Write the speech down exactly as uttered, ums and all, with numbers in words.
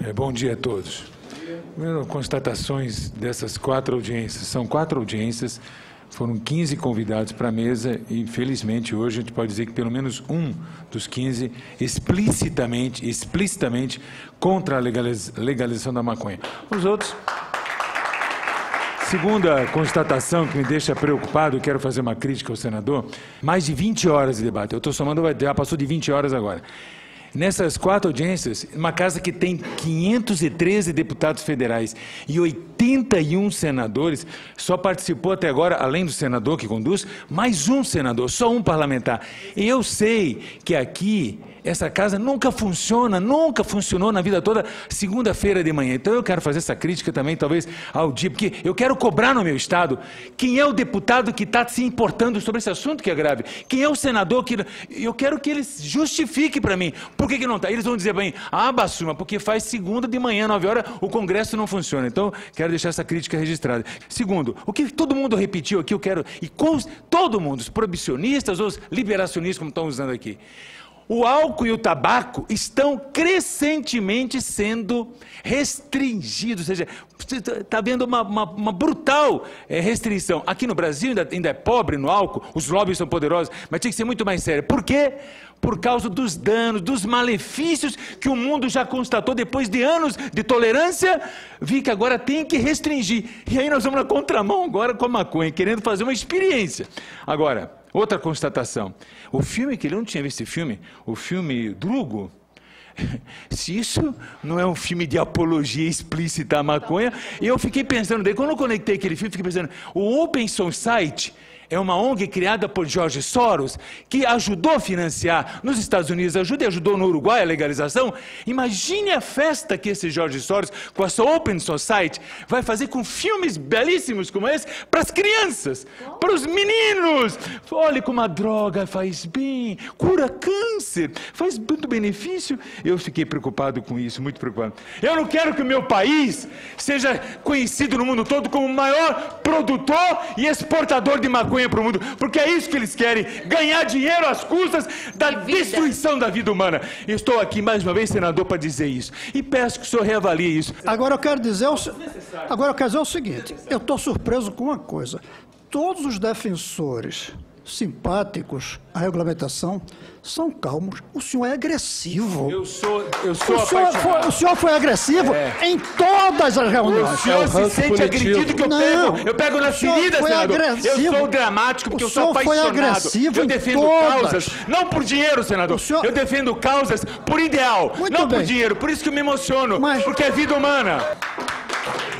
É, bom dia a todos. Primeiro, constatações dessas quatro audiências. São quatro audiências, foram quinze convidados para a mesa e, felizmente, hoje a gente pode dizer que pelo menos um dos quinze explicitamente, explicitamente contra a legaliz- legalização da maconha. Os outros... Segunda constatação que me deixa preocupado, eu quero fazer uma crítica ao senador, mais de vinte horas de debate. Eu estou somando, já passou de vinte horas agora. Nessas quatro audiências, uma casa que tem quinhentos e treze deputados federais e oitenta e um senadores, só participou até agora, além do senador que conduz, mais um senador, só um parlamentar. E eu sei que aqui, essa casa nunca funciona, nunca funcionou na vida toda, segunda-feira de manhã. Então eu quero fazer essa crítica também, talvez, ao dia, porque eu quero cobrar no meu estado quem é o deputado que está se importando sobre esse assunto que é grave, quem é o senador que... Eu quero que eles justifiquem para mim. Por que que não está? Eles vão dizer para mim, ah, Bassuma, porque faz segunda de manhã, nove horas, o Congresso não funciona. Então, quero deixar essa crítica registrada. Segundo, o que todo mundo repetiu aqui, eu quero... E com, todo mundo, os proibicionistas, os liberacionistas, como estão usando aqui. O álcool e o tabaco estão crescentemente sendo restringidos, ou seja, está havendo uma, uma, uma brutal é, restrição. Aqui no Brasil ainda, ainda é pobre no álcool, os lobbies são poderosos, mas tinha que ser muito mais sério. Por quê? Por causa dos danos, dos malefícios que o mundo já constatou depois de anos de tolerância, vi que agora tem que restringir. E aí nós vamos na contramão agora com a maconha, querendo fazer uma experiência. Agora, outra constatação. O filme, que ele não tinha visto esse filme, o filme Drugo, se isso não é um filme de apologia explícita à maconha, eu fiquei pensando, daí quando eu conectei aquele filme, fiquei pensando, o Open Society é uma O N G criada por George Soros, que ajudou a financiar nos Estados Unidos, ajuda e ajudou no Uruguai a legalização. Imagine a festa que esse George Soros, com essa Open Society, vai fazer com filmes belíssimos como esse, para as crianças, para os meninos. Olha como a droga faz bem, cura câncer, faz muito benefício. Eu fiquei preocupado com isso, muito preocupado. Eu não quero que o meu país seja conhecido no mundo todo como o maior produtor e exportador de maconha para o mundo, porque é isso que eles querem, ganhar dinheiro às custas da destruição da vida humana. Estou aqui mais uma vez, senador, para dizer isso. E peço que o senhor reavalie isso. Agora eu quero dizer o, agora eu quero dizer o seguinte, eu estou surpreso com uma coisa. Todos os defensores simpáticos à regulamentação são calmos. O senhor é agressivo. Eu sou, eu sou o, senhor foi, o senhor foi agressivo é. em todas as reuniões. O senhor é se sente político. agredido que eu não, pego, eu pego nas feridas, senador. Agressivo. Eu sou dramático porque o eu sou apaixonado. Foi agressivo eu defendo causas, não por dinheiro, senador. Senhor... Eu defendo causas por ideal, Muito não bem. por dinheiro. Por isso que eu me emociono, Mas... porque é vida humana.